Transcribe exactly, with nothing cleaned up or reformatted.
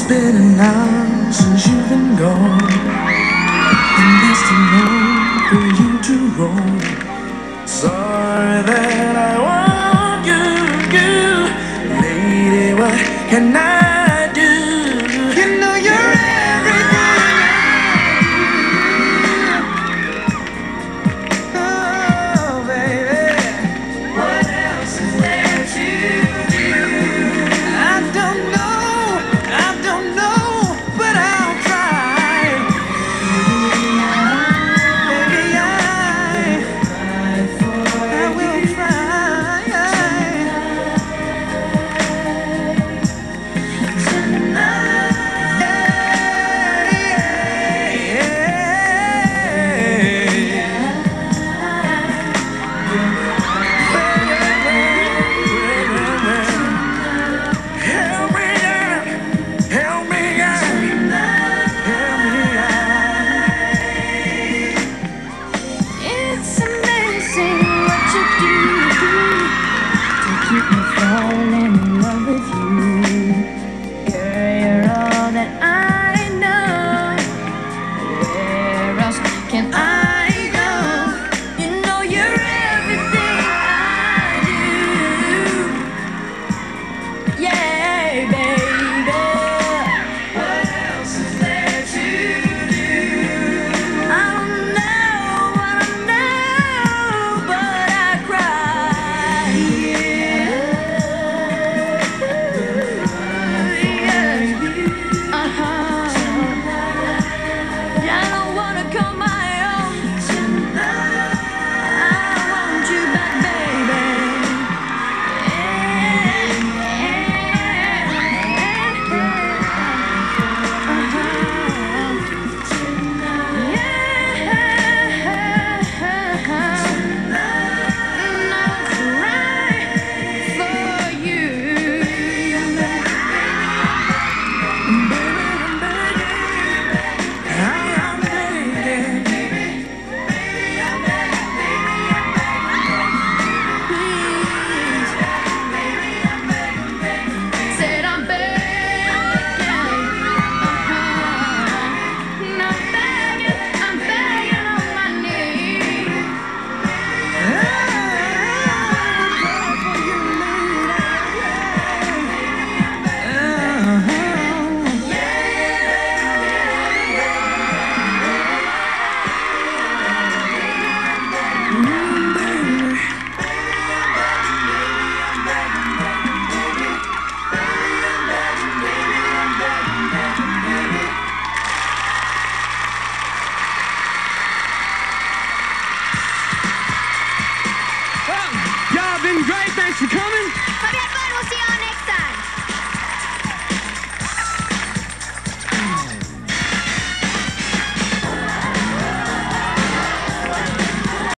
been an hour since you've been gone, and there's still nowhere for you to roam. Sorry that I want you, you, lady, what can I do? You know you're everything. Oh, baby, what else is there to do? I don't know, I don't know, but I'll try. Baby, I, I will try. Help me out, help me out, help me out. It's amazing what you do to keep me falling in love with you. You're, you're all that I know. Where else can I go? You know you're everything I do. Yeah, baby. What else is there to do? I don't know, I don't know, but I cry. Yeah. Uh-huh. I don't wanna call my own. I want you back, baby. Said I'm begging, uh-huh. Not begging, I'm begging on my knees. Y'all been great. Thanks for coming.